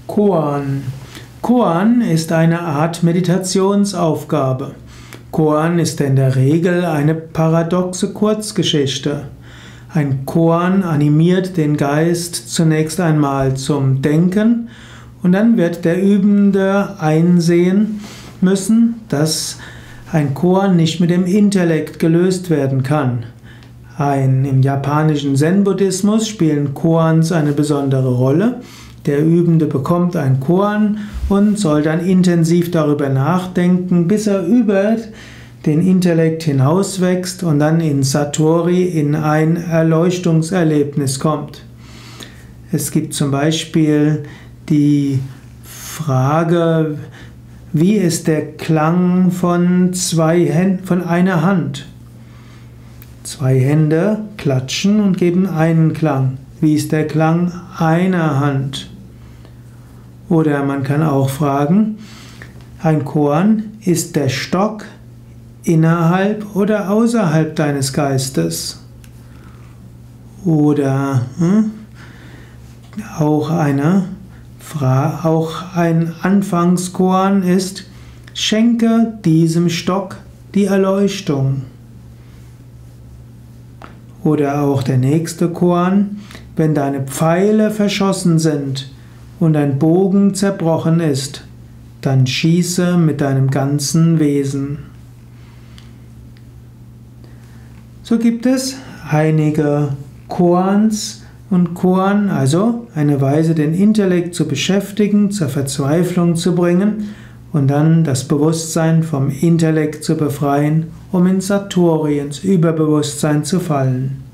Koan. Koan ist eine Art Meditationsaufgabe. Koan ist in der Regel eine paradoxe Kurzgeschichte. Ein Koan animiert den Geist zunächst einmal zum Denken und dann wird der Übende einsehen müssen, dass ein Koan nicht mit dem Intellekt gelöst werden kann. Im japanischen Zen-Buddhismus spielen Koans eine besondere Rolle. Der Übende bekommt ein Koan und soll dann intensiv darüber nachdenken, bis er über den Intellekt hinauswächst und dann in Satori, in ein Erleuchtungserlebnis kommt. Es gibt zum Beispiel die Frage, wie ist der Klang von einer Hand? Zwei Hände klatschen und geben einen Klang. Wie ist der Klang einer Hand? Oder man kann auch fragen, ein Koan, ist der Stock innerhalb oder außerhalb deines Geistes? Oder auch ein Anfangskoan ist, schenke diesem Stock die Erleuchtung. Oder auch der nächste Koan, wenn deine Pfeile verschossen sind und dein Bogen zerbrochen ist, dann schieße mit deinem ganzen Wesen. So gibt es einige Koans und Koan, also eine Weise, den Intellekt zu beschäftigen, zur Verzweiflung zu bringen und dann das Bewusstsein vom Intellekt zu befreien, um in Satori, ins Überbewusstsein zu fallen.